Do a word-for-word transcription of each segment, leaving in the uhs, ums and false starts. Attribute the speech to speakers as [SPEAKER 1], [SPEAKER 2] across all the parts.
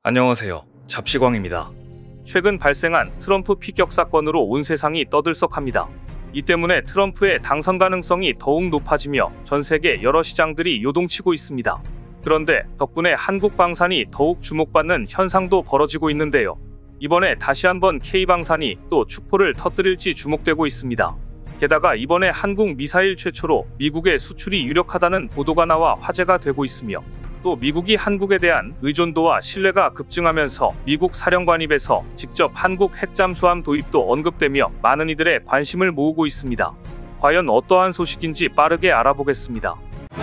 [SPEAKER 1] 안녕하세요. 잡시광입니다. 최근 발생한 트럼프 피격 사건으로 온 세상이 떠들썩합니다. 이 때문에 트럼프의 당선 가능성이 더욱 높아지며 전 세계 여러 시장들이 요동치고 있습니다. 그런데 덕분에 한국 방산이 더욱 주목받는 현상도 벌어지고 있는데요. 이번에 다시 한번 K방산이 또 축포를 터뜨릴지 주목되고 있습니다. 게다가 이번에 한국 미사일 최초로 미국에 수출이 유력하다는 보도가 나와 화제가 되고 있으며, 또 미국이 한국에 대한 의존도와 신뢰가 급증하면서 미국 사령관 입에서 직접 한국 핵잠수함 도입도 언급되며 많은 이들의 관심을 모으고 있습니다. 과연 어떠한 소식인지 빠르게 알아보겠습니다.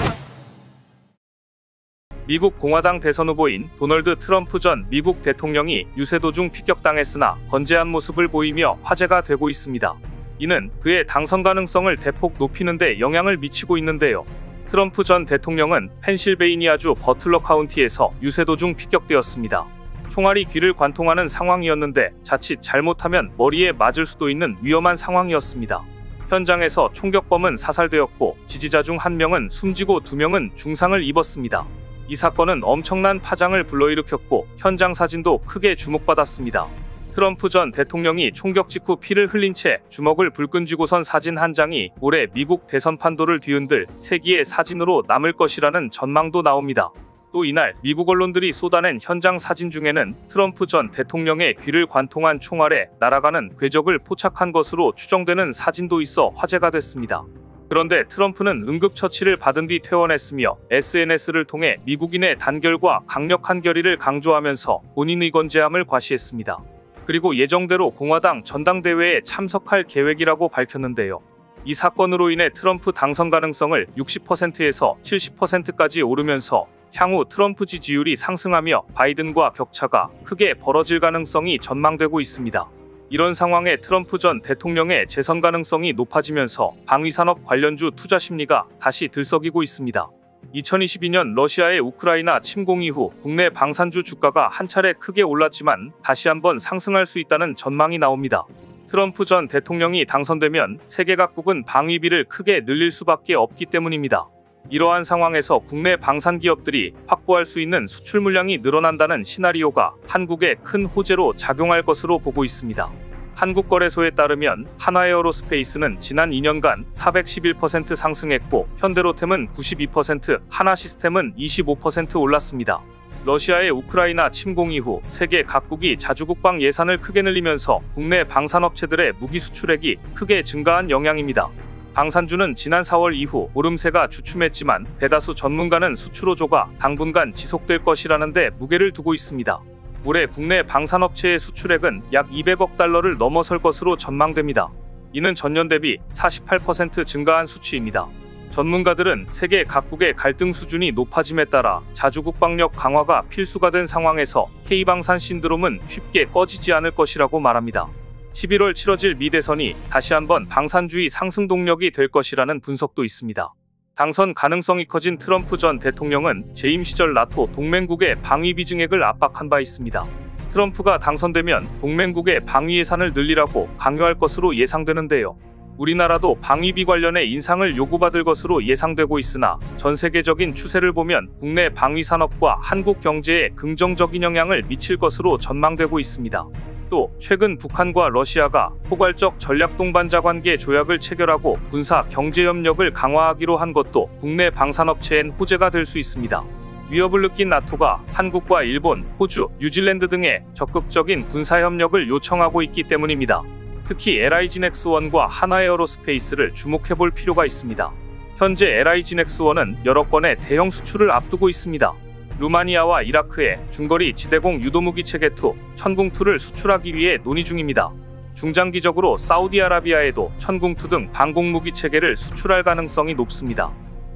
[SPEAKER 1] 미국 공화당 대선 후보인 도널드 트럼프 전 미국 대통령이 유세 도중 피격당했으나 건재한 모습을 보이며 화제가 되고 있습니다. 이는 그의 당선 가능성을 대폭 높이는 데 영향을 미치고 있는데요. 트럼프 전 대통령은 펜실베이니아주 버틀러 카운티에서 유세 도중 피격되었습니다. 총알이 귀를 관통하는 상황이었는데 자칫 잘못하면 머리에 맞을 수도 있는 위험한 상황이었습니다. 현장에서 총격범은 사살되었고 지지자 중 한 명은 숨지고 두 명은 중상을 입었습니다. 이 사건은 엄청난 파장을 불러일으켰고 현장 사진도 크게 주목받았습니다. 트럼프 전 대통령이 총격 직후 피를 흘린 채 주먹을 불끈 쥐고 선 사진 한 장이 올해 미국 대선 판도를 뒤흔들 세기의 사진으로 남을 것이라는 전망도 나옵니다. 또 이날 미국 언론들이 쏟아낸 현장 사진 중에는 트럼프 전 대통령의 귀를 관통한 총알에 날아가는 궤적을 포착한 것으로 추정되는 사진도 있어 화제가 됐습니다. 그런데 트럼프는 응급처치를 받은 뒤 퇴원했으며 에스엔에스를 통해 미국인의 단결과 강력한 결의를 강조하면서 본인의 건재함을 과시했습니다. 그리고 예정대로 공화당 전당대회에 참석할 계획이라고 밝혔는데요. 이 사건으로 인해 트럼프 당선 가능성을 육십 퍼센트에서 칠십 퍼센트까지 오르면서 향후 트럼프 지지율이 상승하며 바이든과 격차가 크게 벌어질 가능성이 전망되고 있습니다. 이런 상황에 트럼프 전 대통령의 재선 가능성이 높아지면서 방위산업 관련주 투자 심리가 다시 들썩이고 있습니다. 이천이십이 년 러시아의 우크라이나 침공 이후 국내 방산주 주가가 한 차례 크게 올랐지만 다시 한번 상승할 수 있다는 전망이 나옵니다. 트럼프 전 대통령이 당선되면 세계 각국은 방위비를 크게 늘릴 수밖에 없기 때문입니다. 이러한 상황에서 국내 방산 기업들이 확보할 수 있는 수출 물량이 늘어난다는 시나리오가 한국에 큰 호재로 작용할 것으로 보고 있습니다. 한국거래소에 따르면 한화에어로스페이스는 지난 이 년간 사백십일 퍼센트 상승했고 현대로템은 구십이 퍼센트, 하나시스템은 이십오 퍼센트 올랐습니다. 러시아의 우크라이나 침공 이후 세계 각국이 자주국방 예산을 크게 늘리면서 국내 방산업체들의 무기 수출액이 크게 증가한 영향입니다. 방산주는 지난 사월 이후 오름세가 주춤했지만 대다수 전문가는 수출호조가 당분간 지속될 것이라는 데 무게를 두고 있습니다. 올해 국내 방산업체의 수출액은 약 이백억 달러를 넘어설 것으로 전망됩니다. 이는 전년 대비 사십팔 퍼센트 증가한 수치입니다. 전문가들은 세계 각국의 갈등 수준이 높아짐에 따라 자주국방력 강화가 필수가 된 상황에서 K방산 신드롬은 쉽게 꺼지지 않을 것이라고 말합니다. 십일월 치러질 미 대선이 다시 한번 방산주의 상승 동력이 될 것이라는 분석도 있습니다. 당선 가능성이 커진 트럼프 전 대통령은 재임 시절 나토 동맹국의 방위비 증액을 압박한 바 있습니다. 트럼프가 당선되면 동맹국의 방위 예산을 늘리라고 강요할 것으로 예상되는데요. 우리나라도 방위비 관련해 인상을 요구받을 것으로 예상되고 있으나 전 세계적인 추세를 보면 국내 방위 산업과 한국 경제에 긍정적인 영향을 미칠 것으로 전망되고 있습니다. 또 최근 북한과 러시아가 포괄적 전략동반자 관계 조약을 체결하고 군사 경제 협력을 강화하기로 한 것도 국내 방산업체엔 호재가 될 수 있습니다. 위협을 느낀 나토가 한국과 일본, 호주, 뉴질랜드 등의 적극적인 군사 협력을 요청하고 있기 때문입니다. 특히 엘아이지넥스원과 한화에어로스페이스를 주목해볼 필요가 있습니다. 현재 엘아이지넥스원은 여러 건의 대형 수출을 앞두고 있습니다. 루마니아와 이라크에 중거리 지대공 유도무기 체계 투, 천궁투를 수출하기 위해 논의 중입니다. 중장기적으로 사우디아라비아에도 천궁투 등 방공무기 체계를 수출할 가능성이 높습니다.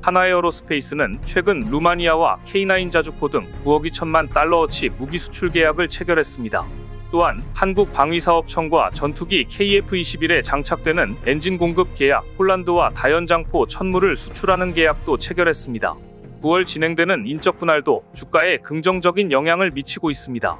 [SPEAKER 1] 한화에어로스페이스는 최근 루마니아와 케이 나인 자주포 등 구억 이천만 달러어치 무기 수출 계약을 체결했습니다. 또한 한국방위사업청과 전투기 케이에프 이십일에 장착되는 엔진 공급 계약, 폴란드와 다연장포 천무를 수출하는 계약도 체결했습니다. 구월 진행되는 인적 분할도 주가에 긍정적인 영향을 미치고 있습니다.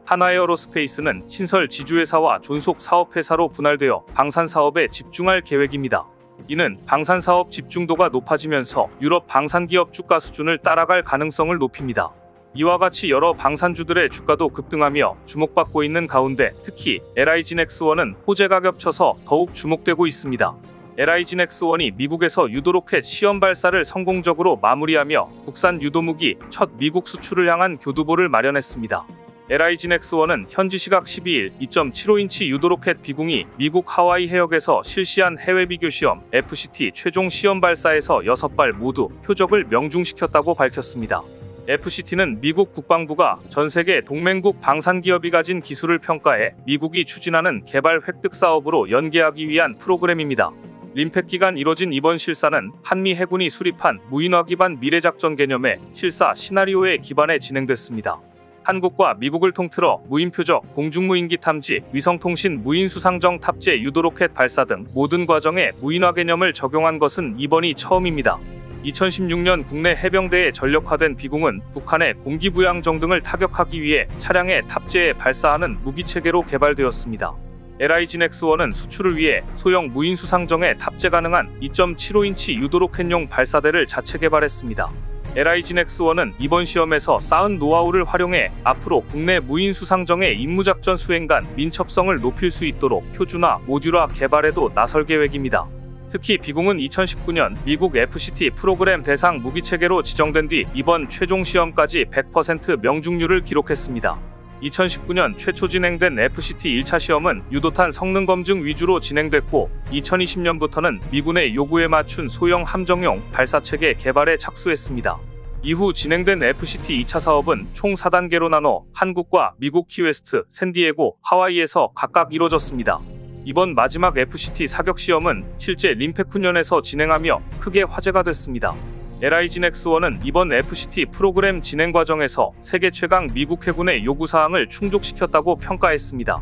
[SPEAKER 1] 한화에어로스페이스는 신설 지주회사와 존속 사업회사로 분할되어 방산사업에 집중할 계획입니다. 이는 방산사업 집중도가 높아지면서 유럽 방산기업 주가 수준을 따라갈 가능성을 높입니다. 이와 같이 여러 방산주들의 주가도 급등하며 주목받고 있는 가운데 특히 엘아이진엑스원은 호재가 겹쳐서 더욱 주목되고 있습니다. 엘아이진엑스원이 미국에서 유도로켓 시험 발사를 성공적으로 마무리하며 국산 유도무기 첫 미국 수출을 향한 교두보를 마련했습니다. 엘아이진엑스원은 현지 시각 십이일 이 점 칠오 인치 유도로켓 비공이 미국 하와이 해역에서 실시한 해외 비교 시험 에프씨티 최종 시험 발사에서 여섯 발 모두 표적을 명중시켰다고 밝혔습니다. 에프씨티는 미국 국방부가 전 세계 동맹국 방산기업이 가진 기술을 평가해 미국이 추진하는 개발 획득 사업으로 연계하기 위한 프로그램입니다. 림팩 기간 이뤄진 이번 실사는 한미 해군이 수립한 무인화 기반 미래작전 개념의 실사 시나리오에 기반해 진행됐습니다. 한국과 미국을 통틀어 무인표적, 공중무인기 탐지, 위성통신 무인수상정 탑재 유도로켓 발사 등 모든 과정에 무인화 개념을 적용한 것은 이번이 처음입니다. 이천십육 년 국내 해병대에 전력화된 비공은 북한의 공기부양정 등을 타격하기 위해 차량에 탑재해 발사하는 무기체계로 개발되었습니다. 엘아이진엑스원은 수출을 위해 소형 무인수상정에 탑재 가능한 이 점 칠오 인치 유도로켓용 발사대를 자체 개발했습니다. 엘아이진엑스원은 이번 시험에서 쌓은 노하우를 활용해 앞으로 국내 무인수상정의 임무작전 수행 간 민첩성을 높일 수 있도록 표준화, 모듈화 개발에도 나설 계획입니다. 특히 비공은 이천십구 년 미국 에프씨티 프로그램 대상 무기체계로 지정된 뒤 이번 최종 시험까지 백 퍼센트 명중률을 기록했습니다. 이천십구 년 최초 진행된 에프씨티 일 차 시험은 유도탄 성능 검증 위주로 진행됐고 이천이십 년부터는 미군의 요구에 맞춘 소형 함정용 발사체계 개발에 착수했습니다. 이후 진행된 에프씨티 이 차 사업은 총 사 단계로 나눠 한국과 미국 키웨스트, 샌디에고, 하와이에서 각각 이뤄졌습니다. 이번 마지막 에프씨티 사격 시험은 실제 림팩 훈련에서 진행하며 크게 화제가 됐습니다. 엘아이진엑스원은 이번 에프씨티 프로그램 진행 과정에서 세계 최강 미국 해군의 요구사항을 충족시켰다고 평가했습니다.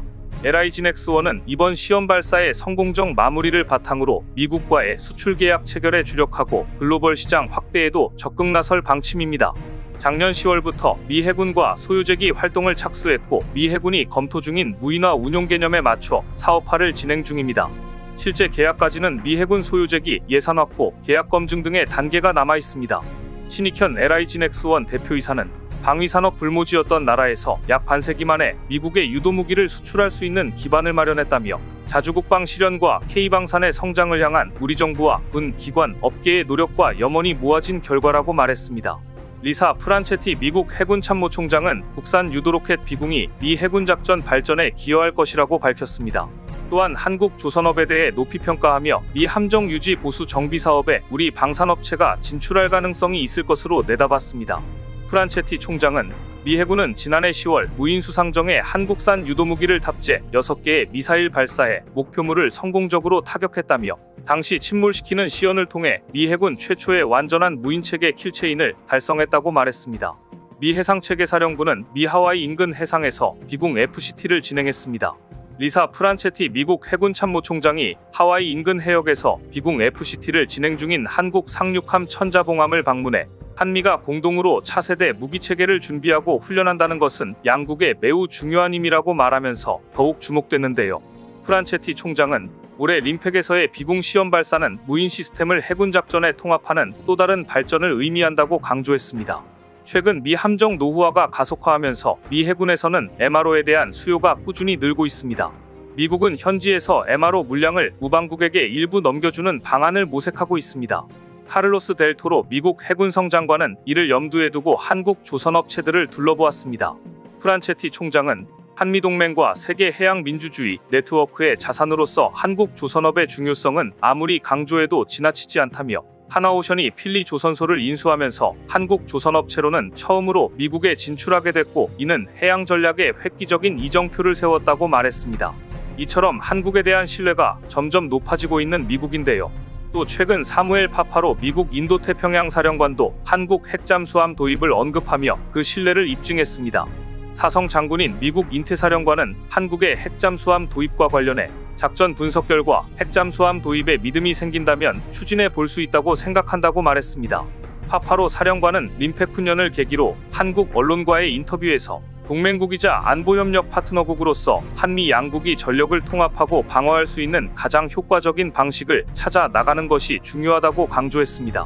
[SPEAKER 1] 엘아이진엑스원은 이번 시험 발사의 성공적 마무리를 바탕으로 미국과의 수출 계약 체결에 주력하고 글로벌 시장 확대에도 적극 나설 방침입니다. 작년 시월부터 미 해군과 소유재기 활동을 착수했고 미 해군이 검토 중인 무인화 운용 개념에 맞춰 사업화를 진행 중입니다. 실제 계약까지는 미 해군 소유재기, 예산 확보, 계약 검증 등의 단계가 남아 있습니다. 신익현 엘아이진엑스원 대표이사는 방위산업 불모지였던 나라에서 약 반세기 만에 미국에 유도무기를 수출할 수 있는 기반을 마련했다며 자주국방 실현과 K방산의 성장을 향한 우리 정부와 군, 기관, 업계의 노력과 염원이 모아진 결과라고 말했습니다. 리사 프란체티 미국 해군 참모총장은 국산 유도로켓 비공이 미 해군 작전 발전에 기여할 것이라고 밝혔습니다. 또한 한국 조선업에 대해 높이 평가하며 미 함정 유지 보수 정비 사업에 우리 방산업체가 진출할 가능성이 있을 것으로 내다봤습니다. 프란체티 총장은 미 해군은 지난해 시월 무인수상정에 한국산 유도무기를 탑재 여섯 개의 미사일 발사해 목표물을 성공적으로 타격했다며 당시 침몰시키는 시연을 통해 미 해군 최초의 완전한 무인체계 킬체인을 달성했다고 말했습니다. 미 해상체계사령부는 미 하와이 인근 해상에서 비공 에프씨티를 진행했습니다. 리사 프란체티 미국 해군 참모총장이 하와이 인근 해역에서 비공 에프씨티를 진행 중인 한국 상륙함 천자봉함을 방문해 한미가 공동으로 차세대 무기체계를 준비하고 훈련한다는 것은 양국의 매우 중요한 의미라고 말하면서 더욱 주목됐는데요. 프란체티 총장은 올해 림팩에서의 비공 시험 발사는 무인 시스템을 해군 작전에 통합하는 또 다른 발전을 의미한다고 강조했습니다. 최근 미 함정 노후화가 가속화하면서 미 해군에서는 엠알오에 대한 수요가 꾸준히 늘고 있습니다. 미국은 현지에서 엠알오 물량을 우방국에게 일부 넘겨주는 방안을 모색하고 있습니다. 카를로스 델 토로 미국 해군성 장관은 이를 염두에 두고 한국 조선업체들을 둘러보았습니다. 프란체티 총장은 한미동맹과 세계 해양 민주주의 네트워크의 자산으로서 한국 조선업의 중요성은 아무리 강조해도 지나치지 않다며 하나오션이 필리 조선소를 인수하면서 한국 조선업체로는 처음으로 미국에 진출하게 됐고 이는 해양 전략에 획기적인 이정표를 세웠다고 말했습니다. 이처럼 한국에 대한 신뢰가 점점 높아지고 있는 미국인데요. 또 최근 사무엘 파파로 미국 인도태평양 사령관도 한국 핵잠수함 도입을 언급하며 그 신뢰를 입증했습니다. 사성 장군인 미국 인태사령관은 한국의 핵잠수함 도입과 관련해 작전 분석 결과 핵잠수함 도입에 믿음이 생긴다면 추진해 볼 수 있다고 생각한다고 말했습니다. 파파로 사령관은 림팩 훈련을 계기로 한국 언론과의 인터뷰에서 동맹국이자 안보협력 파트너국으로서 한미 양국이 전력을 통합하고 방어할 수 있는 가장 효과적인 방식을 찾아 나가는 것이 중요하다고 강조했습니다.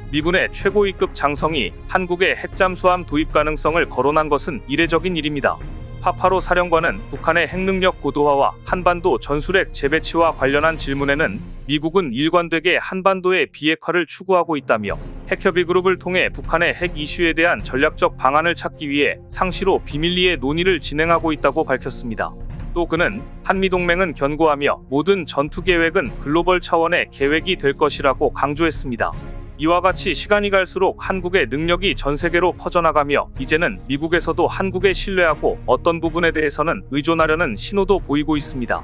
[SPEAKER 1] 미군의 최고위급 장성이 한국의 핵잠수함 도입 가능성을 거론한 것은 이례적인 일입니다. 파파로 사령관은 북한의 핵능력 고도화와 한반도 전술핵 재배치와 관련한 질문에는 미국은 일관되게 한반도의 비핵화를 추구하고 있다며 핵협의그룹을 통해 북한의 핵 이슈에 대한 전략적 방안을 찾기 위해 상시로 비밀리에 논의를 진행하고 있다고 밝혔습니다. 또 그는 한미동맹은 견고하며 모든 전투 계획은 글로벌 차원의 계획이 될 것이라고 강조했습니다. 이와 같이 시간이 갈수록 한국의 능력이 전 세계로 퍼져나가며 이제는 미국에서도 한국에 신뢰하고 어떤 부분에 대해서는 의존하려는 신호도 보이고 있습니다.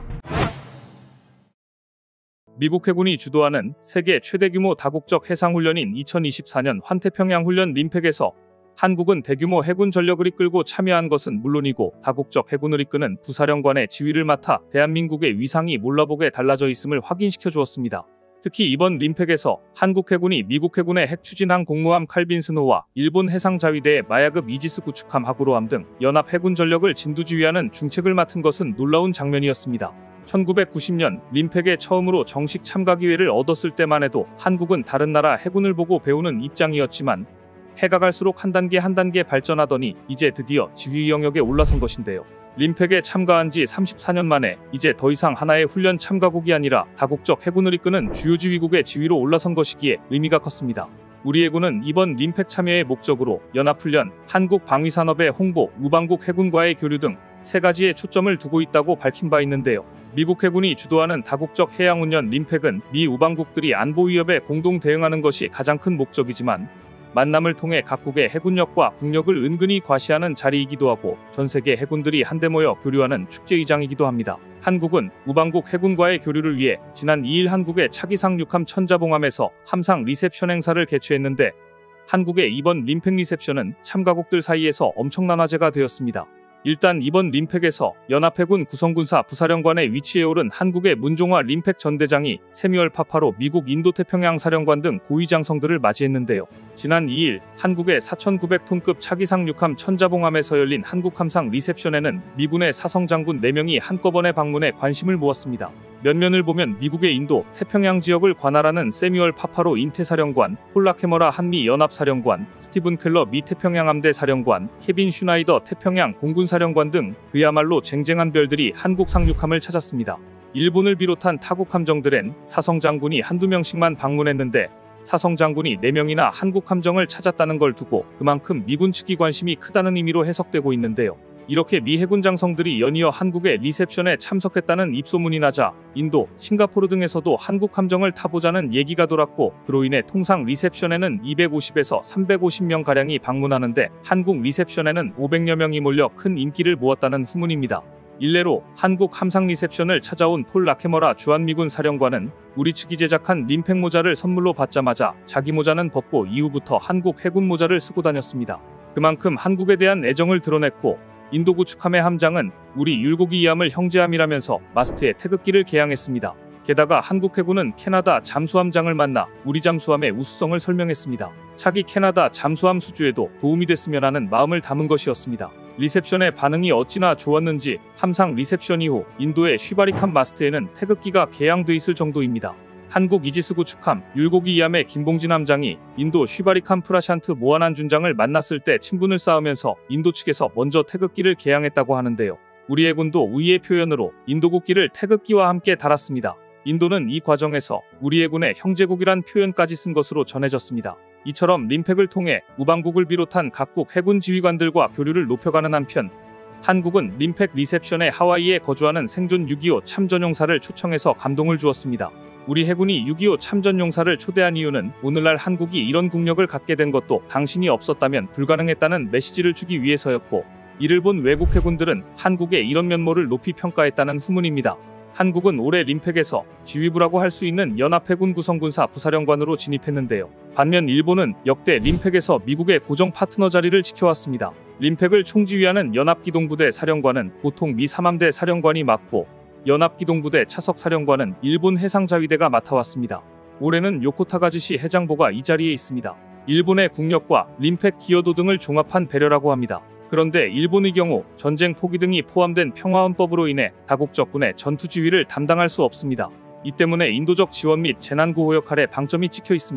[SPEAKER 1] 미국 해군이 주도하는 세계 최대 규모 다국적 해상훈련인 이천이십사 년 환태평양훈련 림팩에서 한국은 대규모 해군 전력을 이끌고 참여한 것은 물론이고 다국적 해군을 이끄는 부사령관의 지휘를 맡아 대한민국의 위상이 몰라보게 달라져 있음을 확인시켜 주었습니다. 특히 이번 림팩에서 한국 해군이 미국 해군의 핵추진함 공모함 칼빈 스노우와 일본 해상자위대의 마야급 이지스 구축함 하구로함 등 연합 해군 전력을 진두지휘하는 중책을 맡은 것은 놀라운 장면이었습니다. 천구백구십 년 림팩에 처음으로 정식 참가 기회를 얻었을 때만 해도 한국은 다른 나라 해군을 보고 배우는 입장이었지만 해가 갈수록 한 단계 한 단계 발전하더니 이제 드디어 지휘 영역에 올라선 것인데요. 림팩에 참가한 지 삼십사 년 만에 이제 더 이상 하나의 훈련 참가국이 아니라 다국적 해군을 이끄는 주요 지휘국의 지위로 올라선 것이기에 의미가 컸습니다. 우리 해군은 이번 림팩 참여의 목적으로 연합훈련, 한국 방위산업의 홍보, 우방국 해군과의 교류 등 세 가지에 초점을 두고 있다고 밝힌 바 있는데요. 미국 해군이 주도하는 다국적 해양훈련 림팩은 미 우방국들이 안보 위협에 공동 대응하는 것이 가장 큰 목적이지만 만남을 통해 각국의 해군력과 국력을 은근히 과시하는 자리이기도 하고 전 세계 해군들이 한데 모여 교류하는 축제의장이기도 합니다. 한국은 우방국 해군과의 교류를 위해 지난 이 일 한국의 차기 상륙함 천자봉함에서 함상 리셉션 행사를 개최했는데 한국의 이번 림팩 리셉션은 참가국들 사이에서 엄청난 화제가 되었습니다. 일단 이번 림팩에서 연합해군 구성군사 부사령관에 위치해 오른 한국의 문종화 림팩 전대장이 세뮤얼 파파로 미국 인도태평양 사령관 등 고위장성들을 맞이했는데요. 지난 이 일 한국의 사천구백 톤급 차기 상륙함 천자봉함에서 열린 한국 함상 리셉션에는 미군의 사성장군 네 명이 한꺼번에 방문해 관심을 모았습니다. 면면을 보면 미국의 인도, 태평양 지역을 관할하는 세뮤얼 파파로 인태사령관, 폴 라케머라 한미연합사령관, 스티븐 켈러 미 태평양함대 사령관, 케빈 슈나이더 태평양 공군사령관 등 그야말로 쟁쟁한 별들이 한국 상륙함을 찾았습니다. 일본을 비롯한 타국 함정들엔 사성 장군이 한두 명씩만 방문했는데 사성 장군이 네 명이나 한국 함정을 찾았다는 걸 두고 그만큼 미군 측이 관심이 크다는 의미로 해석되고 있는데요. 이렇게 미 해군 장성들이 연이어 한국의 리셉션에 참석했다는 입소문이 나자 인도, 싱가포르 등에서도 한국 함정을 타보자는 얘기가 돌았고 그로 인해 통상 리셉션에는 이백오십에서 삼백오십 명가량이 방문하는데 한국 리셉션에는 오백여 명이 몰려 큰 인기를 모았다는 후문입니다. 일례로 한국 함상 리셉션을 찾아온 폴 라케머라 주한미군 사령관은 우리 측이 제작한 림팩 모자를 선물로 받자마자 자기 모자는 벗고 이후부터 한국 해군 모자를 쓰고 다녔습니다. 그만큼 한국에 대한 애정을 드러냈고 인도 구축함의 함장은 우리 율곡이 이함을 형제함이라면서 마스트에 태극기를 개양했습니다. 게다가 한국 해군은 캐나다 잠수함장을 만나 우리 잠수함의 우수성을 설명했습니다. 차기 캐나다 잠수함 수주에도 도움이 됐으면 하는 마음을 담은 것이었습니다. 리셉션의 반응이 어찌나 좋았는지 함상 리셉션 이후 인도의 쉬바리칸 마스트에는 태극기가 개양돼 있을 정도입니다. 한국 이지스 구축함 율곡이 이함의 김봉진 함장이 인도 쉬바리칸 프라샨트 모하난 준장을 만났을 때 친분을 쌓으면서 인도 측에서 먼저 태극기를 개양했다고 하는데요. 우리 해군도 의의 표현으로 인도 국기를 태극기와 함께 달았습니다. 인도는 이 과정에서 우리 해군의 형제국이란 표현까지 쓴 것으로 전해졌습니다. 이처럼 림팩을 통해 우방국을 비롯한 각국 해군 지휘관들과 교류를 높여가는 한편 한국은 림팩 리셉션에 하와이에 거주하는 생존 육이오 참전용사를 초청해서 감동을 주었습니다. 우리 해군이 육이오 참전용사를 초대한 이유는 오늘날 한국이 이런 국력을 갖게 된 것도 당신이 없었다면 불가능했다는 메시지를 주기 위해서였고 이를 본 외국 해군들은 한국의 이런 면모를 높이 평가했다는 후문입니다. 한국은 올해 림팩에서 지휘부라고 할 수 있는 연합해군 구성군사 부사령관으로 진입했는데요. 반면 일본은 역대 림팩에서 미국의 고정 파트너 자리를 지켜왔습니다. 림팩을 총지휘하는 연합기동부대 사령관은 보통 미 삼함대 사령관이 맡고 연합기동부대 차석사령관은 일본 해상자위대가 맡아왔습니다. 올해는 요코타가즈시 해장보가 이 자리에 있습니다. 일본의 국력과 림팩 기여도 등을 종합한 배려라고 합니다. 그런데 일본의 경우 전쟁 포기 등이 포함된 평화헌법으로 인해 다국적군의 전투 지휘를 담당할 수 없습니다. 이 때문에 인도적 지원 및 재난구호 역할에 방점이 찍혀 있습니다.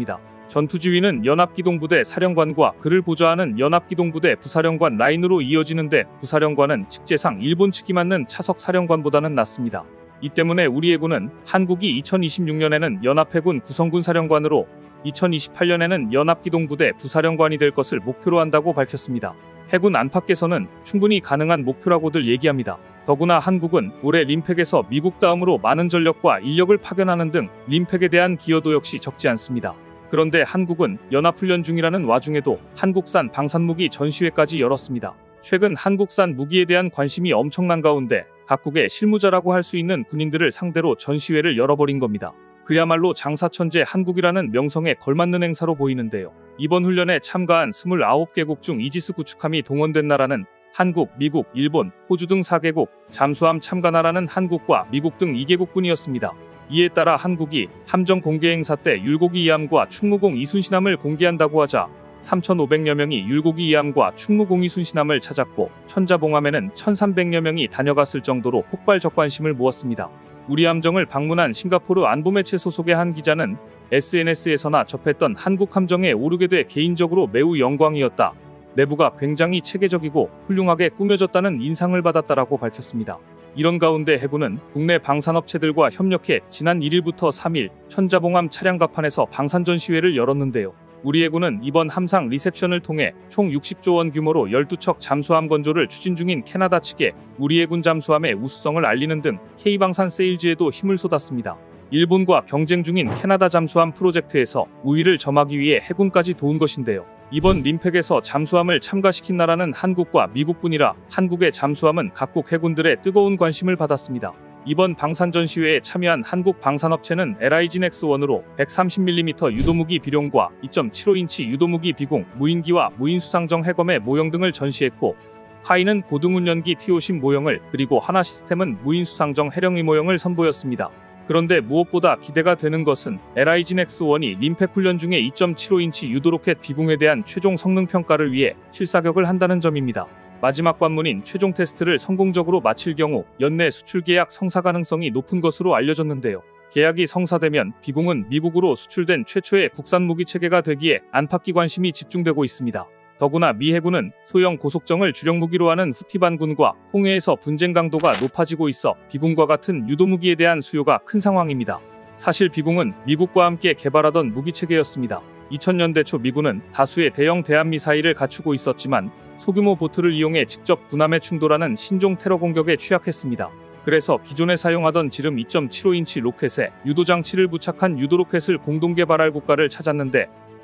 [SPEAKER 1] 전투지휘는 연합기동부대 사령관과 그를 보좌하는 연합기동부대 부사령관 라인으로 이어지는데 부사령관은 직제상 일본 측이 맡는 차석 사령관보다는 낮습니다. 이 때문에 우리 해군은 한국이 이천이십육 년에는 연합해군 구성군 사령관으로 이천이십팔 년에는 연합기동부대 부사령관이 될 것을 목표로 한다고 밝혔습니다. 해군 안팎에서는 충분히 가능한 목표라고들 얘기합니다. 더구나 한국은 올해 림팩에서 미국 다음으로 많은 전력과 인력을 파견하는 등 림팩에 대한 기여도 역시 적지 않습니다. 그런데 한국은 연합훈련 중이라는 와중에도 한국산 방산무기 전시회까지 열었습니다. 최근 한국산 무기에 대한 관심이 엄청난 가운데 각국의 실무자라고 할 수 있는 군인들을 상대로 전시회를 열어버린 겁니다. 그야말로 장사천재 한국이라는 명성에 걸맞는 행사로 보이는데요. 이번 훈련에 참가한 이십구 개국 중 이지스 구축함이 동원된 나라는 한국, 미국, 일본, 호주 등 사 개국, 잠수함 참가 나라는 한국과 미국 등 이 개국뿐이었습니다. 이에 따라 한국이 함정 공개 행사 때 율곡이 이함과 충무공 이순신함을 공개한다고 하자 삼천오백여 명이 율곡이 이함과 충무공 이순신함을 찾았고 천자봉함에는 천삼백여 명이 다녀갔을 정도로 폭발적 관심을 모았습니다. 우리 함정을 방문한 싱가포르 안보매체 소속의 한 기자는 에스엔에스에서나 접했던 한국 함정에 오르게 돼 개인적으로 매우 영광이었다. 내부가 굉장히 체계적이고 훌륭하게 꾸며졌다는 인상을 받았다라고 밝혔습니다. 이런 가운데 해군은 국내 방산업체들과 협력해 지난 일 일부터 삼 일 천자봉함 차량 갑판에서 방산 전시회를 열었는데요. 우리 해군은 이번 함상 리셉션을 통해 총 육십조 원 규모로 열두 척 잠수함 건조를 추진 중인 캐나다 측에 우리 해군 잠수함의 우수성을 알리는 등 K방산 세일즈에도 힘을 쏟았습니다. 일본과 경쟁 중인 캐나다 잠수함 프로젝트에서 우위를 점하기 위해 해군까지 도운 것인데요. 이번 림팩에서 잠수함을 참가시킨 나라는 한국과 미국뿐이라 한국의 잠수함은 각국 해군들의 뜨거운 관심을 받았습니다. 이번 방산 전시회에 참여한 한국 방산업체는 엘아이진엑스 원으로 백삼십 밀리미터 유도무기 비룡과 이 점 칠오 인치 유도무기 비공, 무인기와 무인수상정 해검의 모형 등을 전시했고 카이는 고등운전기 티오십 모형을 그리고 하나시스템은 무인수상정 해령의 모형을 선보였습니다. 그런데 무엇보다 기대가 되는 것은 엘아이진엑스 원이 림팩 훈련 중에 이 점 칠오 인치 유도로켓 비공에 대한 최종 성능 평가를 위해 실사격을 한다는 점입니다. 마지막 관문인 최종 테스트를 성공적으로 마칠 경우 연내 수출 계약 성사 가능성이 높은 것으로 알려졌는데요. 계약이 성사되면 비공은 미국으로 수출된 최초의 국산 무기 체계가 되기에 안팎의 관심이 집중되고 있습니다. 더구나 미 해군은 소형 고속정을 주력 무기로 하는 후티반군과 홍해에서 분쟁 강도가 높아지고 있어 비공과 같은 유도무기에 대한 수요가 큰 상황입니다. 사실 비공은 미국과 함께 개발하던 무기체계였습니다. 이천 년대 초 미군은 다수의 대형 대한미사일을 갖추고 있었지만 소규모 보트를 이용해 직접 군함에 충돌하는 신종 테러 공격에 취약했습니다. 그래서 기존에 사용하던 지름 이 점 칠오 인치 로켓에 유도장치를 부착한 유도로켓을 공동 개발할 국가를 찾았는데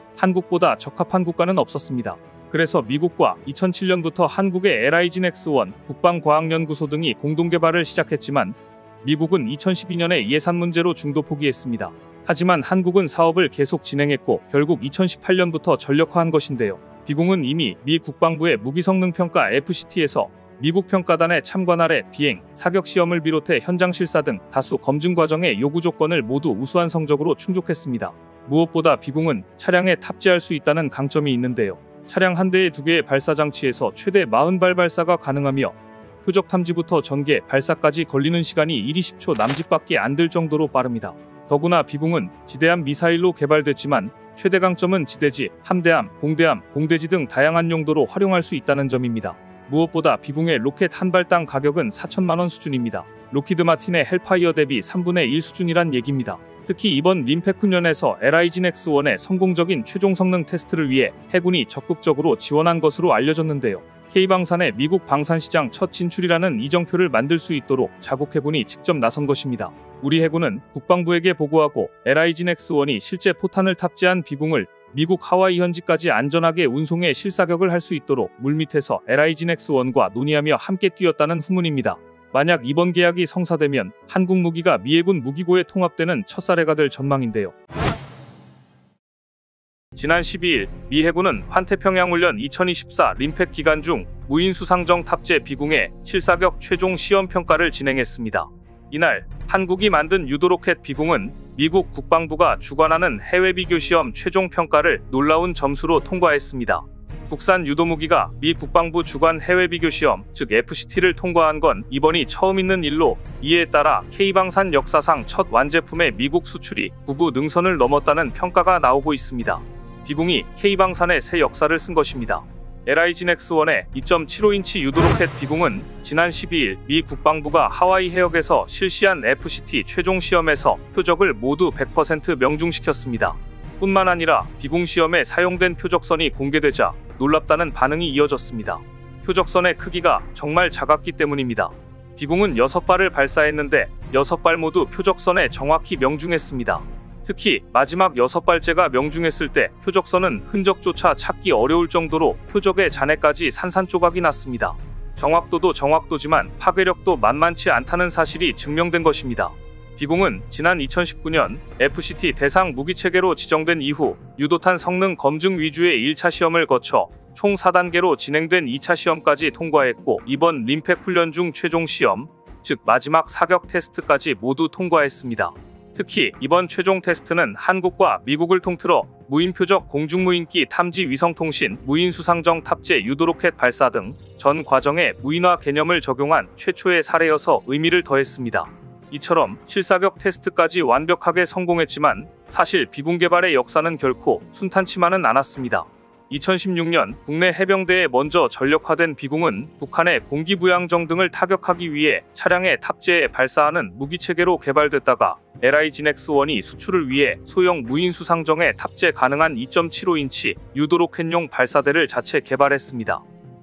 [SPEAKER 1] 한국보다 적합한 국가는 없었습니다. 그래서 미국과 이천칠 년부터 한국의 엘아이진엑스 원, 국방과학연구소 등이 공동 개발을 시작했지만 미국은 이천십이 년에 예산 문제로 중도 포기했습니다. 하지만 한국은 사업을 계속 진행했고 결국 이천십팔 년부터 전력화한 것인데요. 비공은 이미 미 국방부의 무기성능평가 에프씨티에서 미국 평가단의 참관 아래 비행, 사격 시험을 비롯해 현장 실사 등 다수 검증 과정의 요구 조건을 모두 우수한 성적으로 충족했습니다. 무엇보다 비공은 차량에 탑재할 수 있다는 강점이 있는데요. 차량 한 대에 두 개의 발사장치에서 최대 사십 발 발사가 가능하며 표적 탐지부터 전개, 발사까지 걸리는 시간이 일, 이십 초 남짓밖에 안 될 정도로 빠릅니다. 더구나 비공은 지대함 미사일로 개발됐지만 최대 강점은 지대지, 함대함, 공대함, 공대지 등 다양한 용도로 활용할 수 있다는 점입니다. 무엇보다 비공의 로켓 한 발당 가격은 사천만 원 수준입니다. 로키드 마틴의 헬파이어 대비 삼분의 일 수준이란 얘기입니다. 특히 이번 림팩 훈련에서 엘아이진엑스 원의 성공적인 최종 성능 테스트를 위해 해군이 적극적으로 지원한 것으로 알려졌는데요. K방산의 미국 방산시장 첫 진출이라는 이정표를 만들 수 있도록 자국 해군이 직접 나선 것입니다. 우리 해군은 국방부에게 보고하고 엘아이진엑스 원이 실제 포탄을 탑재한 비공을 미국 하와이 현지까지 안전하게 운송해 실사격을 할 수 있도록 물밑에서 엘아이진엑스 원과 논의하며 함께 뛰었다는 후문입니다. 만약 이번 계약이 성사되면 한국 무기가 미 해군 무기고에 통합되는 첫 사례가 될 전망인데요. 지난 십이 일 미 해군은 환태평양훈련 이천이십사 림팩 기간 중 무인수상정 탑재 비공의 실사격 최종 시험 평가를 진행했습니다. 이날 한국이 만든 유도로켓 비공은 미국 국방부가 주관하는 해외 비교 시험 최종 평가를 놀라운 점수로 통과했습니다. 국산 유도무기가 미 국방부 주관 해외 비교 시험, 즉 에프씨티를 통과한 건 이번이 처음 있는 일로 이에 따라 K방산 역사상 첫 완제품의 미국 수출이 부부 능선을 넘었다는 평가가 나오고 있습니다. 비공이 K방산의 새 역사를 쓴 것입니다. 엘아이진 엑스원의 이 점 칠오 인치 유도로켓 비공은 지난 십이일 미 국방부가 하와이 해역에서 실시한 에프씨티 최종 시험에서 표적을 모두 백 퍼센트 명중시켰습니다. 뿐만 아니라 비공 시험에 사용된 표적선이 공개되자 놀랍다는 반응이 이어졌습니다. 표적선의 크기가 정말 작았기 때문입니다. 비공은 여섯 발을 발사했는데 여섯 발 모두 표적선에 정확히 명중했습니다. 특히 마지막 여섯 발째가 명중했을 때 표적선은 흔적조차 찾기 어려울 정도로 표적의 잔해까지 산산조각이 났습니다. 정확도도 정확도지만 파괴력도 만만치 않다는 사실이 증명된 것입니다. 비공은 지난 이천십구 년 에프씨티 대상 무기체계로 지정된 이후 유도탄 성능 검증 위주의 일 차 시험을 거쳐 총 사 단계로 진행된 이 차 시험까지 통과했고, 이번 림팩 훈련 중 최종 시험, 즉 마지막 사격 테스트까지 모두 통과했습니다. 특히 이번 최종 테스트는 한국과 미국을 통틀어 무인표적 공중무인기 탐지 위성통신, 무인수상정 탑재 유도로켓 발사 등 전 과정에 무인화 개념을 적용한 최초의 사례여서 의미를 더했습니다. 이처럼 실사격 테스트까지 완벽하게 성공했지만 사실 비공 개발의 역사는 결코 순탄치만은 않았습니다. 이천십육 년 국내 해병대에 먼저 전력화된 비공은 북한의 공기부양정 등을 타격하기 위해 차량에 탑재해 발사하는 무기체계로 개발됐다가 엘아이진 엑스원이 수출을 위해 소형 무인수상정에 탑재 가능한 이 점 칠오 인치 유도로켓용 발사대를 자체 개발했습니다.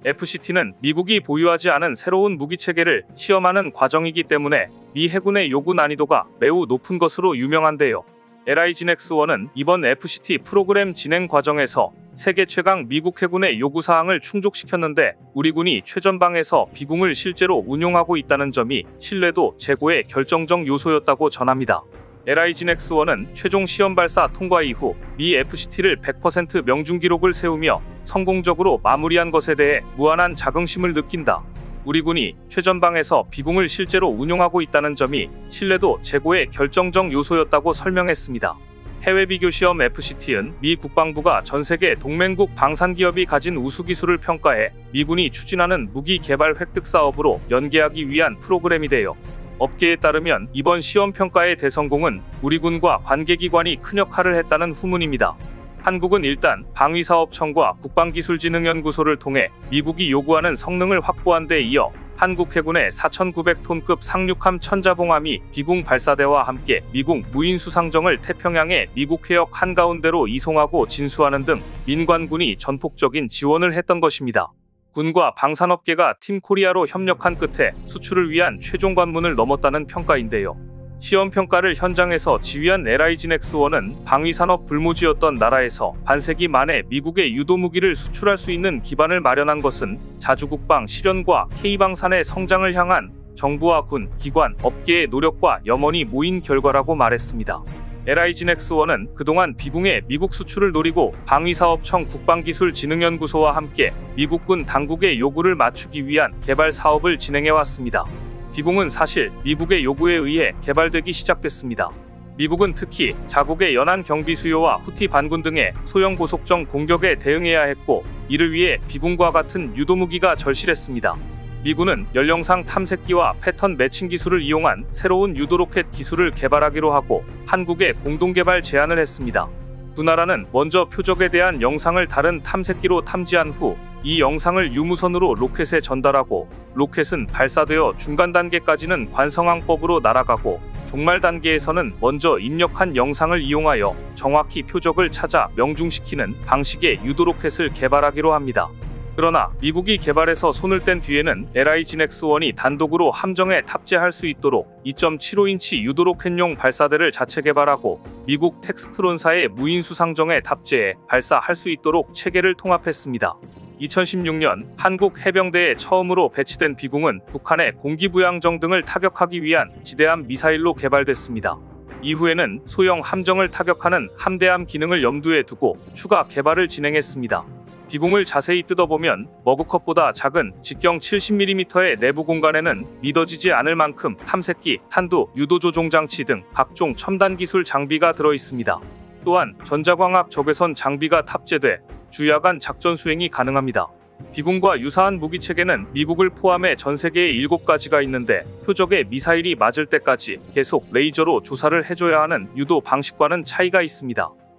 [SPEAKER 1] 에프씨티는 미국이 보유하지 않은 새로운 무기체계를 시험하는 과정이기 때문에 미 해군의 요구 난이도가 매우 높은 것으로 유명한데요. 엘아이진 엑스원은 이번 에프씨티 프로그램 진행 과정에서 세계 최강 미국 해군의 요구사항을 충족시켰는데 우리 군이 최전방에서 비공을 실제로 운용하고 있다는 점이 신뢰도 제고의 결정적 요소였다고 전합니다. 엘아이진 엑스원은 최종 시험 발사 통과 이후 미 에프씨티를 백 퍼센트 명중 기록을 세우며 성공적으로 마무리한 것에 대해 무한한 자긍심을 느낀다. 우리 군이 최전방에서 비공을 실제로 운용하고 있다는 점이 신뢰도 제고의 결정적 요소였다고 설명했습니다. 해외 비교 시험 에프씨티는 미 국방부가 전세계 동맹국 방산기업이 가진 우수기술을 평가해 미군이 추진하는 무기 개발 획득 사업으로 연계하기 위한 프로그램이되요. 업계에 따르면 이번 시험 평가의 대성공은 우리 군과 관계기관이 큰 역할을 했다는 후문입니다. 한국은 일단 방위사업청과 국방기술진흥연구소를 통해 미국이 요구하는 성능을 확보한 데 이어 한국 해군의 사천구백 톤급 상륙함 천자봉함이 비공 발사대와 함께 미국 무인수상정을 태평양의 미국 해역 한가운데로 이송하고 진수하는 등 민관군이 전폭적인 지원을 했던 것입니다. 군과 방산업계가 팀 코리아로 협력한 끝에 수출을 위한 최종 관문을 넘었다는 평가인데요. 시험 평가를 현장에서 지휘한 엘아이진 엑스원은 방위산업 불모지였던 나라에서 반세기 만에 미국의 유도무기를 수출할 수 있는 기반을 마련한 것은 자주국방 실현과 K방산의 성장을 향한 정부와 군, 기관, 업계의 노력과 염원이 모인 결과라고 말했습니다. 엘아이진 엑스원은 그동안 비공의 미국 수출을 노리고 방위사업청 국방기술진흥연구소와 함께 미국군 당국의 요구를 맞추기 위한 개발 사업을 진행해왔습니다. 비공은 사실 미국의 요구에 의해 개발되기 시작됐습니다. 미국은 특히 자국의 연안 경비 수요와 후티 반군 등의 소형 고속정 공격에 대응해야 했고, 이를 위해 비공과 같은 유도무기가 절실했습니다. 미군은 연령상 탐색기와 패턴 매칭 기술을 이용한 새로운 유도로켓 기술을 개발하기로 하고 한국에 공동개발 제안을 했습니다. 두 나라는 먼저 표적에 대한 영상을 다른 탐색기로 탐지한 후 이 영상을 유무선으로 로켓에 전달하고, 로켓은 발사되어 중간 단계까지는 관성항법으로 날아가고 종말 단계에서는 먼저 입력한 영상을 이용하여 정확히 표적을 찾아 명중시키는 방식의 유도로켓을 개발하기로 합니다. 그러나 미국이 개발해서 손을 뗀 뒤에는 엘아이진 엑스원이 단독으로 함정에 탑재할 수 있도록 이 점 칠오 인치 유도로켓용 발사대를 자체 개발하고 미국 텍스트론사의 무인수상정에 탑재해 발사할 수 있도록 체계를 통합했습니다. 이천십육 년 한국 해병대에 처음으로 배치된 비공은 북한의 공기부양정 등을 타격하기 위한 지대함 미사일로 개발됐습니다. 이후에는 소형 함정을 타격하는 함대함 기능을 염두에 두고 추가 개발을 진행했습니다. 비공을 자세히 뜯어보면 머그컵보다 작은 직경 칠십 밀리미터의 내부 공간에는 믿어지지 않을 만큼 탐색기, 탄두, 유도조종 장치 등 각종 첨단 기술 장비가 들어있습니다. 또한 전자광학 적외선 장비가 탑재돼 주야간 작전 수행이 가능합니다. 비공과 유사한 무기체계는 미국을 포함해 전 세계에 일곱 가지가 있는데 표적에 미사일이 맞을 때까지 계속 레이저로 조사를 해줘야 하는 유도 방식과는 차이가 있습니다.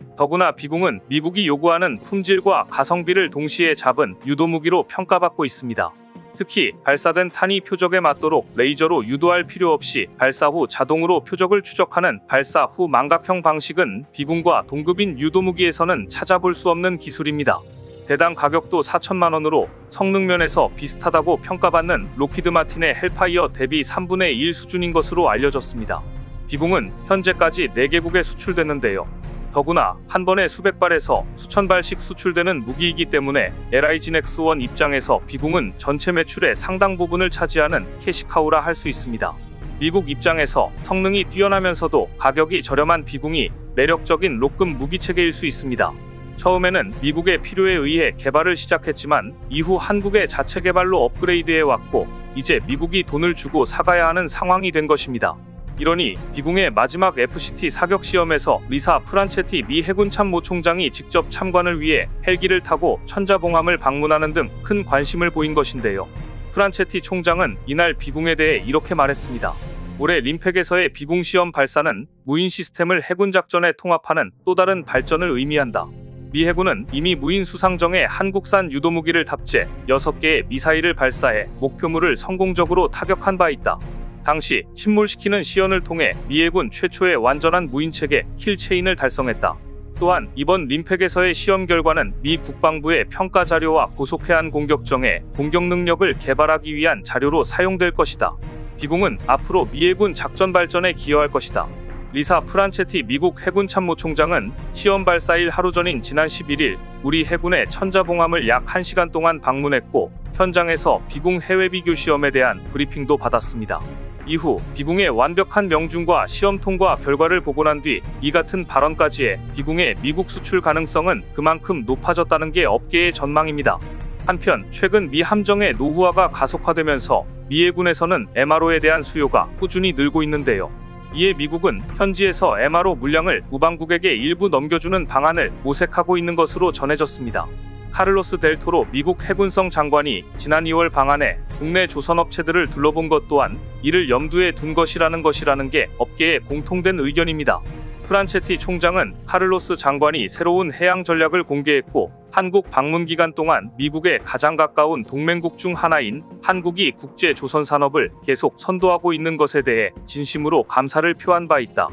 [SPEAKER 1] 더구나 비공은 미국이 요구하는 품질과 가성비를 동시에 잡은 유도무기로 평가받고 있습니다. 특히 발사된 탄이 표적에 맞도록 레이저로 유도할 필요 없이 발사 후 자동으로 표적을 추적하는 발사 후 망각형 방식은 비공과 동급인 유도무기에서는 찾아볼 수 없는 기술입니다. 대당 가격도 사천만 원으로 성능 면에서 비슷하다고 평가받는 로키드 마틴의 헬파이어 대비 삼분의 일 수준인 것으로 알려졌습니다. 비공은 현재까지 네 개국에 수출됐는데요. 더구나 한 번에 수백 발에서 수천 발씩 수출되는 무기이기 때문에 엘아이지 넥스원 입장에서 비공은 전체 매출의 상당 부분을 차지하는 캐시카우라 할 수 있습니다. 미국 입장에서 성능이 뛰어나면서도 가격이 저렴한 비공이 매력적인 록급 무기체계일 수 있습니다. 처음에는 미국의 필요에 의해 개발을 시작했지만 이후 한국의 자체 개발로 업그레이드해 왔고 이제 미국이 돈을 주고 사가야 하는 상황이 된 것입니다. 이러니 비공의 마지막 에프씨티 사격 시험에서 리사 프란체티 미 해군 참모총장이 직접 참관을 위해 헬기를 타고 천자봉함을 방문하는 등 큰 관심을 보인 것인데요. 프란체티 총장은 이날 비공에 대해 이렇게 말했습니다. 올해 림팩에서의 비공 시험 발사는 무인 시스템을 해군 작전에 통합하는 또 다른 발전을 의미한다. 미 해군은 이미 무인 수상정에 한국산 유도무기를 탑재 여섯 개의 미사일을 발사해 목표물을 성공적으로 타격한 바 있다. 당시 침몰시키는 시연을 통해 미 해군 최초의 완전한 무인체계 킬체인을 달성했다. 또한 이번 림팩에서의 시험 결과는 미 국방부의 평가 자료와 고속해안 공격정의 공격 능력을 개발하기 위한 자료로 사용될 것이다. 비공은 앞으로 미 해군 작전 발전에 기여할 것이다. 리사 프란체티 미국 해군 참모총장은 시험 발사일 하루 전인 지난 십일일 우리 해군의 천자봉함을 약 한 시간 동안 방문했고 현장에서 비공 해외 비교 시험에 대한 브리핑도 받았습니다. 이후 비공의 완벽한 명중과 시험 통과 결과를 보고 난 뒤 이 같은 발언까지 해 비공의 미국 수출 가능성은 그만큼 높아졌다는 게 업계의 전망입니다. 한편 최근 미 함정의 노후화가 가속화되면서 미 해군에서는 엠알오에 대한 수요가 꾸준히 늘고 있는데요. 이에 미국은 현지에서 엠알오 물량을 우방국에게 일부 넘겨주는 방안을 모색하고 있는 것으로 전해졌습니다. 카를로스 델 토로 미국 해군성 장관이 지난 이월 방한해 국내 조선업체들을 둘러본 것 또한 이를 염두에 둔 것이라는 것이라는 게 업계의 공통된 의견입니다. 프란체티 총장은 카를로스 장관이 새로운 해양 전략을 공개했고 한국 방문 기간 동안 미국에 가장 가까운 동맹국 중 하나인 한국이 국제 조선 산업을 계속 선도하고 있는 것에 대해 진심으로 감사를 표한 바 있다.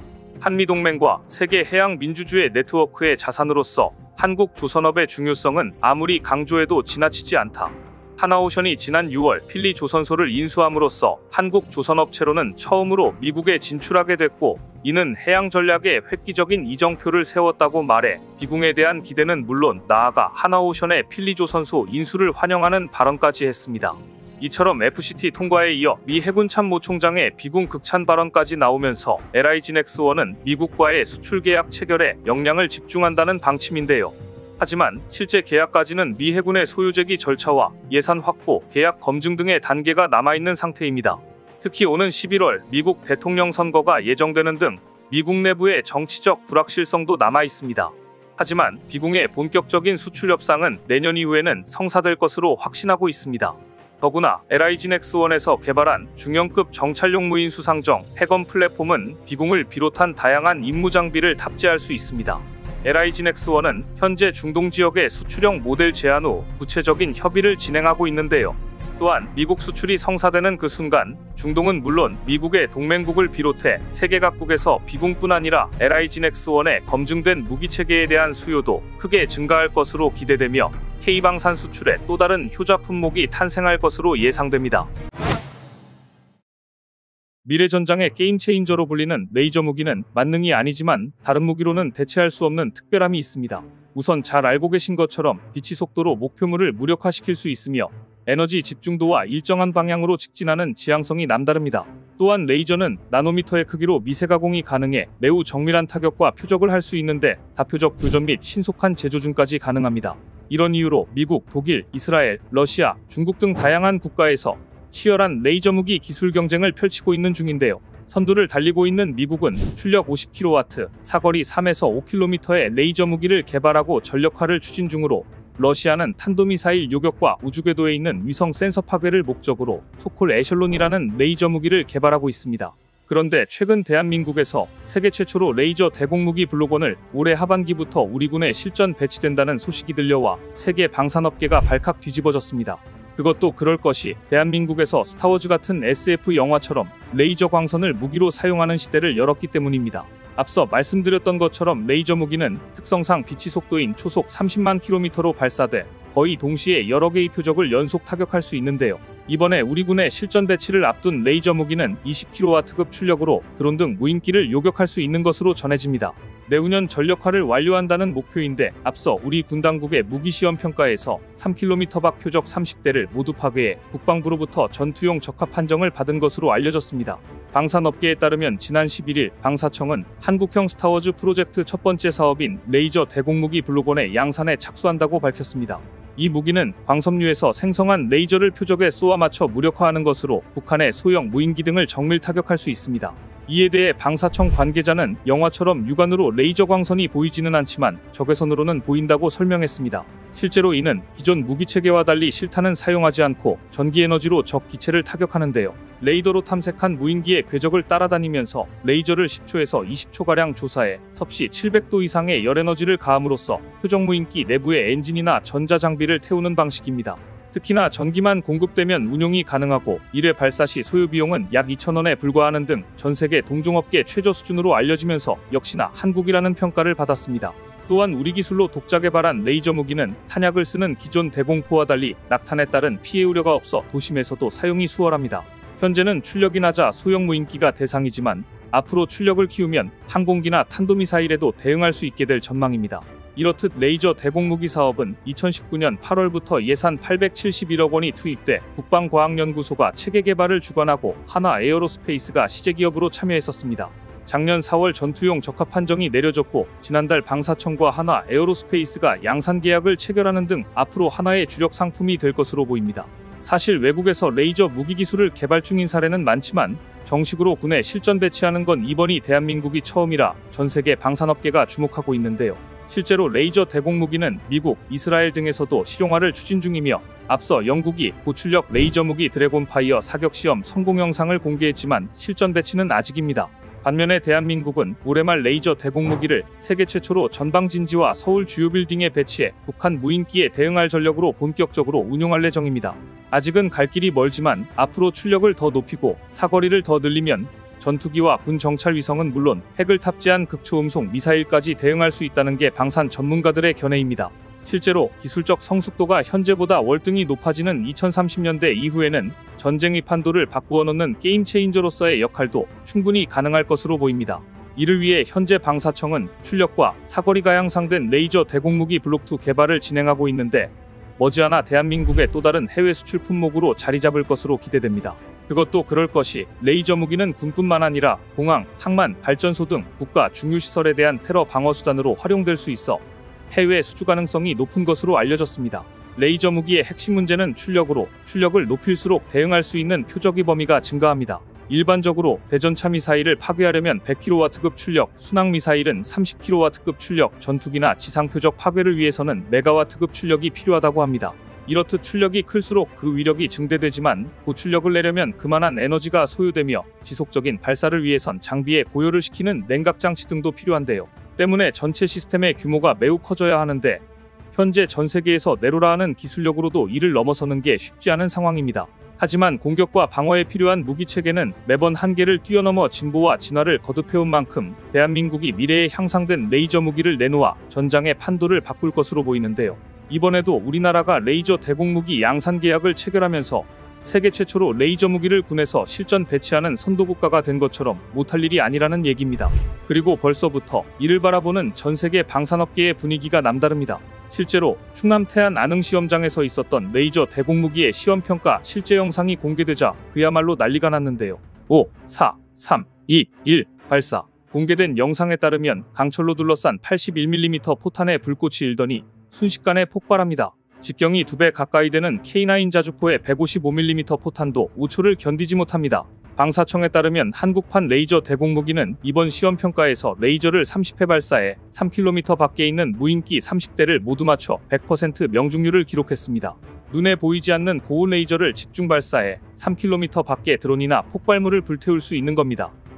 [SPEAKER 1] 한미동맹과 세계 해양 민주주의 네트워크의 자산으로서 한국 조선업의 중요성은 아무리 강조해도 지나치지 않다. 하나오션이 지난 유월 필리 조선소를 인수함으로써 한국 조선업체로는 처음으로 미국에 진출하게 됐고 이는 해양 전략에 획기적인 이정표를 세웠다고 말해 비공에 대한 기대는 물론 나아가 하나오션의 필리 조선소 인수를 환영하는 발언까지 했습니다. 이처럼 에프씨티 통과에 이어 미 해군 참모총장의 비공 극찬 발언까지 나오면서 엘아이지 넥스원은 미국과의 수출 계약 체결에 역량을 집중한다는 방침인데요. 하지만 실제 계약까지는 미 해군의 소유제기 절차와 예산 확보, 계약 검증 등의 단계가 남아있는 상태입니다. 특히 오는 십일월 미국 대통령 선거가 예정되는 등 미국 내부의 정치적 불확실성도 남아있습니다. 하지만 비공의 본격적인 수출 협상은 내년 이후에는 성사될 것으로 확신하고 있습니다. 더구나 엘아이지 넥스원에서 개발한 중형급 정찰용 무인 수상정 해검 플랫폼은 비공을 비롯한 다양한 임무 장비를 탑재할 수 있습니다. 엘아이지 넥스원은 현재 중동 지역의 수출형 모델 제안 후 구체적인 협의를 진행하고 있는데요. 또한 미국 수출이 성사되는 그 순간 중동은 물론 미국의 동맹국을 비롯해 세계 각국에서 비공뿐 아니라 엘아이지 넥스원의 검증된 무기체계에 대한 수요도 크게 증가할 것으로 기대되며 K방산 수출에 또 다른 효자 품목이 탄생할 것으로 예상됩니다. 미래전장의 게임 체인저로 불리는 레이저 무기는 만능이 아니지만 다른 무기로는 대체할 수 없는 특별함이 있습니다. 우선 잘 알고 계신 것처럼 빛의 속도로 목표물을 무력화시킬 수 있으며 에너지 집중도와 일정한 방향으로 직진하는 지향성이 남다릅니다. 또한 레이저는 나노미터의 크기로 미세 가공이 가능해 매우 정밀한 타격과 표적을 할 수 있는데 다표적 교전 및 신속한 재조준까지 가능합니다. 이런 이유로 미국, 독일, 이스라엘, 러시아, 중국 등 다양한 국가에서 치열한 레이저 무기 기술 경쟁을 펼치고 있는 중인데요. 선두를 달리고 있는 미국은 출력 오십 킬로와트, 사거리 삼에서 오 킬로미터의 레이저 무기를 개발하고 전력화를 추진 중으로 러시아는 탄도미사일 요격과 우주궤도에 있는 위성 센서 파괴를 목적으로 소콜 에셜론이라는 레이저 무기를 개발하고 있습니다. 그런데 최근 대한민국에서 세계 최초로 레이저 대공무기 블록원을 올해 하반기부터 우리 군에 실전 배치된다는 소식이 들려와 세계 방산업계가 발칵 뒤집어졌습니다. 그것도 그럴 것이 대한민국에서 스타워즈 같은 에스에프 영화처럼 레이저 광선을 무기로 사용하는 시대를 열었기 때문입니다. 앞서 말씀드렸던 것처럼 레이저 무기는 특성상 빛의 속도인 초속 삼십만 킬로미터로 발사돼 거의 동시에 여러 개의 표적을 연속 타격할 수 있는데요. 이번에 우리 군의 실전 배치를 앞둔 레이저 무기는 이십 킬로와트급 출력으로 드론 등 무인기를 요격할 수 있는 것으로 전해집니다. 내후년 전력화를 완료한다는 목표인데 앞서 우리 군 당국의 무기시험 평가에서 삼 킬로미터 밖 표적 삼십 대를 모두 파괴해 국방부로부터 전투용 적합 판정을 받은 것으로 알려졌습니다. 방산업계에 따르면 지난 십일 일 방사청은 한국형 스타워즈 프로젝트 첫 번째 사업인 레이저 대공무기 블록원의 양산에 착수한다고 밝혔습니다. 이 무기는 광섬유에서 생성한 레이저를 표적에 쏘아 맞춰 무력화하는 것으로 북한의 소형 무인기 등을 정밀 타격할 수 있습니다. 이에 대해 방사청 관계자는 영화처럼 육안으로 레이저 광선이 보이지는 않지만 적외선으로는 보인다고 설명했습니다. 실제로 이는 기존 무기체계와 달리 실탄은 사용하지 않고 전기에너지로 적 기체를 타격하는데요. 레이더로 탐색한 무인기의 궤적을 따라다니면서 레이저를 십 초에서 이십 초가량 조사해 섭씨 칠백 도 이상의 열에너지를 가함으로써 표적 무인기 내부의 엔진이나 전자장비를 태우는 방식입니다. 특히나 전기만 공급되면 운용이 가능하고 일 회 발사 시 소요 비용은 약 이천 원에 불과하는 등 전세계 동종업계 최저 수준으로 알려지면서 역시나 한국이라는 평가를 받았습니다. 또한 우리 기술로 독자 개발한 레이저 무기는 탄약을 쓰는 기존 대공포와 달리 낙탄에 따른 피해 우려가 없어 도심에서도 사용이 수월합니다. 현재는 출력이 낮아 소형 무인기가 대상이지만 앞으로 출력을 키우면 항공기나 탄도미사일에도 대응할 수 있게 될 전망입니다. 이렇듯 레이저 대공무기 사업은 이천십구 년 팔월부터 예산 팔백칠십일억 원이 투입돼 국방과학연구소가 체계 개발을 주관하고 하나 에어로스페이스가 시제기업으로 참여했었습니다. 작년 사월 전투용 적합 판정이 내려졌고 지난달 방사청과 하나 에어로스페이스가 양산 계약을 체결하는 등 앞으로 하나의 주력 상품이 될 것으로 보입니다. 사실 외국에서 레이저 무기 기술을 개발 중인 사례는 많지만 정식으로 군에 실전 배치하는 건 이번이 대한민국이 처음이라 전 세계 방산업계가 주목하고 있는데요. 실제로 레이저 대공무기는 미국, 이스라엘 등에서도 실용화를 추진 중이며 앞서 영국이 고출력 레이저 무기 드래곤파이어 사격 시험 성공 영상을 공개했지만 실전 배치는 아직입니다. 반면에 대한민국은 올해 말 레이저 대공무기를 세계 최초로 전방진지와 서울 주요 빌딩에 배치해 북한 무인기에 대응할 전력으로 본격적으로 운용할 예정입니다. 아직은 갈 길이 멀지만 앞으로 출력을 더 높이고 사거리를 더 늘리면 전투기와 군 정찰 위성은 물론 핵을 탑재한 극초음속 미사일까지 대응할 수 있다는 게 방산 전문가들의 견해입니다. 실제로 기술적 성숙도가 현재보다 월등히 높아지는 이천삼십 년대 이후에는 전쟁의 판도를 바꾸어 놓는 게임 체인저로서의 역할도 충분히 가능할 것으로 보입니다. 이를 위해 현재 방사청은 출력과 사거리가 향상된 레이저 대공무기 블록 투 개발을 진행하고 있는데 머지않아 대한민국의 또 다른 해외 수출 품목으로 자리 잡을 것으로 기대됩니다. 그것도 그럴 것이 레이저 무기는 군뿐만 아니라 공항, 항만, 발전소 등 국가 중요시설에 대한 테러 방어 수단으로 활용될 수 있어 해외 수주 가능성이 높은 것으로 알려졌습니다. 레이저 무기의 핵심 문제는 출력으로 출력을 높일수록 대응할 수 있는 표적의 범위가 증가합니다. 일반적으로 대전차 미사일을 파괴하려면 백 킬로와트급 출력, 순항 미사일은 삼십 킬로와트급 출력, 전투기나 지상 표적 파괴를 위해서는 메가와트급 출력이 필요하다고 합니다. 이렇듯 출력이 클수록 그 위력이 증대되지만 고출력을 내려면 그만한 에너지가 소요되며 지속적인 발사를 위해선 장비에 고열을 시키는 냉각 장치 등도 필요한데요. 때문에 전체 시스템의 규모가 매우 커져야 하는데 현재 전 세계에서 네로라하는 기술력으로도 이를 넘어서는 게 쉽지 않은 상황입니다. 하지만 공격과 방어에 필요한 무기체계는 매번 한계를 뛰어넘어 진보와 진화를 거듭해온 만큼 대한민국이 미래에 향상된 레이저 무기를 내놓아 전장의 판도를 바꿀 것으로 보이는데요. 이번에도 우리나라가 레이저 대공무기 양산 계약을 체결하면서 세계 최초로 레이저 무기를 군에서 실전 배치하는 선도국가가 된 것처럼 못할 일이 아니라는 얘기입니다. 그리고 벌써부터 이를 바라보는 전 세계 방산업계의 분위기가 남다릅니다. 실제로 충남 태안 안흥 시험장에서 있었던 레이저 대공무기의 시험평가 실제 영상이 공개되자 그야말로 난리가 났는데요. 오, 사, 삼, 이, 일 발사. 공개된 영상에 따르면 강철로 둘러싼 팔십일 밀리미터 포탄에 불꽃이 일더니 순식간에 폭발합니다. 직경이 두 배 가까이 되는 케이 나인 자주포의 백오십오 밀리미터 포탄도 오 초를 견디지 못합니다. 방사청에 따르면 한국판 레이저 대공무기는 이번 시험평가에서 레이저를 삼십 회 발사해 삼 킬로미터 밖에 있는 무인기 삼십 대를 모두 맞춰 백 퍼센트 명중률을 기록했습니다. 눈에 보이지 않는 고온 레이저를 집중 발사해 삼 킬로미터 밖에 드론이나 폭발물을 불태울 수 있는 겁니다.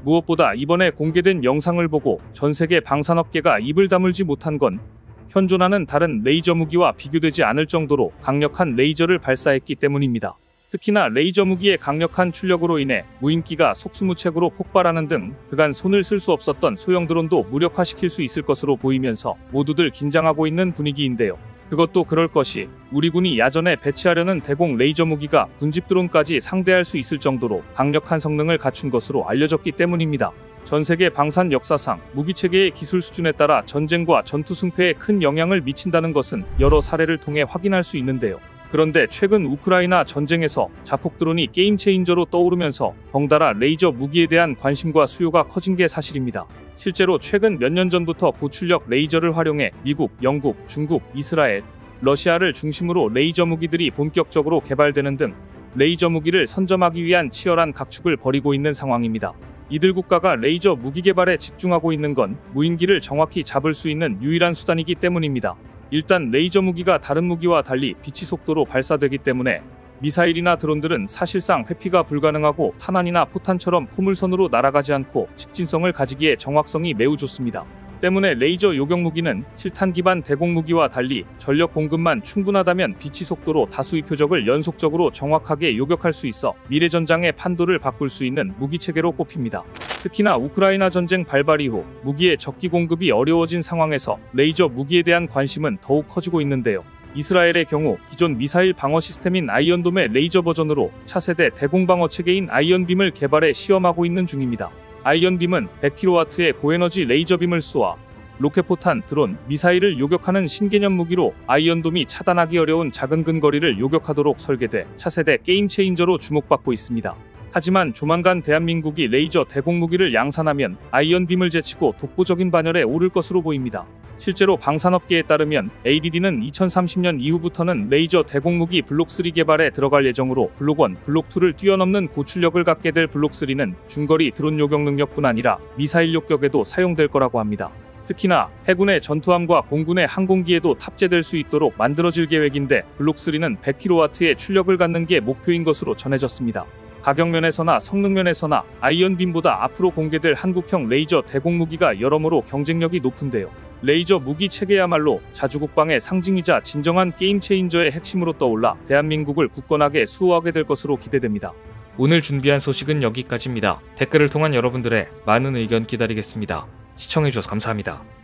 [SPEAKER 1] 무엇보다 이번에 공개된 영상을 보고 전 세계 방산업계가 입을 다물지 못한 건 현존하는 다른 레이저 무기와 비교되지 않을 정도로 강력한 레이저를 발사했기 때문입니다. 특히나 레이저 무기의 강력한 출력으로 인해 무인기가 속수무책으로 폭발하는 등 그간 손을 쓸 수 없었던 소형 드론도 무력화시킬 수 있을 것으로 보이면서 모두들 긴장하고 있는 분위기인데요. 그것도 그럴 것이 우리 군이 야전에 배치하려는 대공 레이저 무기가 군집 드론까지 상대할 수 있을 정도로 강력한 성능을 갖춘 것으로 알려졌기 때문입니다. 전세계 방산 역사상 무기체계의 기술 수준에 따라 전쟁과 전투 승패에 큰 영향을 미친다는 것은 여러 사례를 통해 확인할 수 있는데요. 그런데 최근 우크라이나 전쟁에서 자폭 드론이 게임 체인저로 떠오르면서 덩달아 레이저 무기에 대한 관심과 수요가 커진 게 사실입니다. 실제로 최근 몇 년 전부터 고출력 레이저를 활용해 미국, 영국, 중국, 이스라엘, 러시아를 중심으로 레이저 무기들이 본격적으로 개발되는 등 레이저 무기를 선점하기 위한 치열한 각축을 벌이고 있는 상황입니다. 이들 국가가 레이저 무기 개발에 집중하고 있는 건 무인기를 정확히 잡을 수 있는 유일한 수단이기 때문입니다. 일단 레이저 무기가 다른 무기와 달리 빛의 속도로 발사되기 때문에 미사일이나 드론들은 사실상 회피가 불가능하고 탄환이나 포탄처럼 포물선으로 날아가지 않고 직진성을 가지기에 정확성이 매우 좋습니다. 때문에 레이저 요격 무기는 실탄 기반 대공 무기와 달리 전력 공급만 충분하다면 빛의 속도로 다수의 표적을 연속적으로 정확하게 요격할 수 있어 미래 전장의 판도를 바꿀 수 있는 무기체계로 꼽힙니다. 특히나 우크라이나 전쟁 발발 이후 무기의 적기 공급이 어려워진 상황에서 레이저 무기에 대한 관심은 더욱 커지고 있는데요. 이스라엘의 경우 기존 미사일 방어 시스템인 아이언돔의 레이저 버전으로 차세대 대공 방어 체계인 아이언빔을 개발해 시험하고 있는 중입니다. 아이언빔은 백 킬로와트의 고에너지 레이저빔을 쏘아 로켓포탄, 드론, 미사일을 요격하는 신개념 무기로 아이언돔이 차단하기 어려운 작은 근거리를 요격하도록 설계돼 차세대 게임 체인저로 주목받고 있습니다. 하지만 조만간 대한민국이 레이저 대공 무기를 양산하면 아이언빔을 제치고 독보적인 반열에 오를 것으로 보입니다. 실제로 방산업계에 따르면 에이디디는 이천삼십 년 이후부터는 레이저 대공 무기 블록삼 개발에 들어갈 예정으로 블록일, 블록이를 뛰어넘는 고출력을 갖게 될 블록삼은 중거리 드론 요격 능력뿐 아니라 미사일 요격에도 사용될 거라고 합니다. 특히나 해군의 전투함과 공군의 항공기에도 탑재될 수 있도록 만들어질 계획인데 블록삼은 백 킬로와트의 출력을 갖는 게 목표인 것으로 전해졌습니다. 가격 면에서나 성능 면에서나 아이언빔보다 앞으로 공개될 한국형 레이저 대공 무기가 여러모로 경쟁력이 높은데요. 레이저 무기 체계야말로 자주국방의 상징이자 진정한 게임 체인저의 핵심으로 떠올라 대한민국을 굳건하게 수호하게 될 것으로 기대됩니다.
[SPEAKER 2] 오늘 준비한 소식은 여기까지입니다. 댓글을 통한 여러분들의 많은 의견 기다리겠습니다. 시청해주셔서 감사합니다.